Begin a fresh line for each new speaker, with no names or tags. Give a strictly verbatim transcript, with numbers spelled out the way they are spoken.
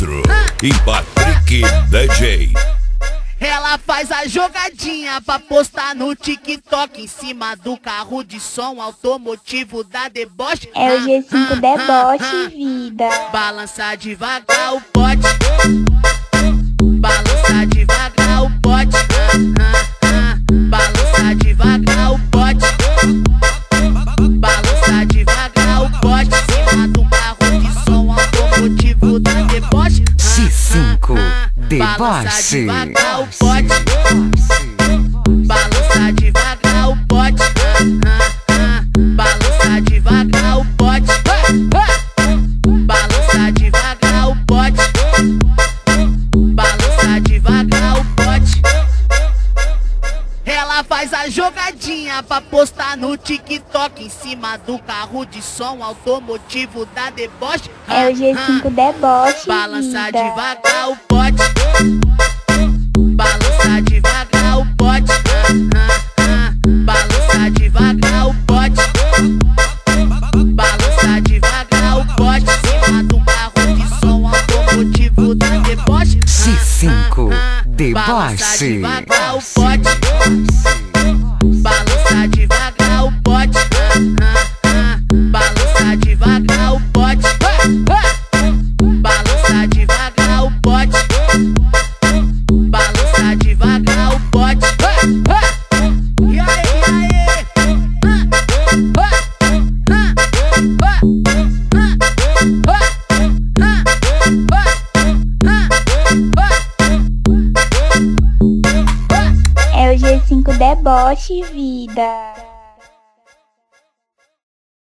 Pedro e Patrick D J.
Ela faz a jogadinha pra postar no TikTok em cima do carro de som automotivo da deboche.
É o G cinco Deboche, vida.
Balança devagar o pote, balança devagar o pote, balança devagar o pote, balança devagar o pote em cima do carro de som automotivo da deboche.
G cinco
Balança
Deboche.
devagar o pote, balança devagar o pote, balança devagar o pote, balança devagar o pote, balança devagar o pote. Ela faz a jogadinha pra postar no TikTok em cima do carro de som automotivo da deboche.
É o G cinco Deboche,
Balança
vida.
devagar o pote, balança devagar o pote, balança devagar o pote, balança devagar o pote em cima do carro de som automotivo da deboche.
G cinco
Balança
Deboche.
devagar o pote, balança devagar o pote, balança devagar o pote, balança devagar o pote, balança devagar o pote. E aí, e aí?
É o G cinco Deboche, vida.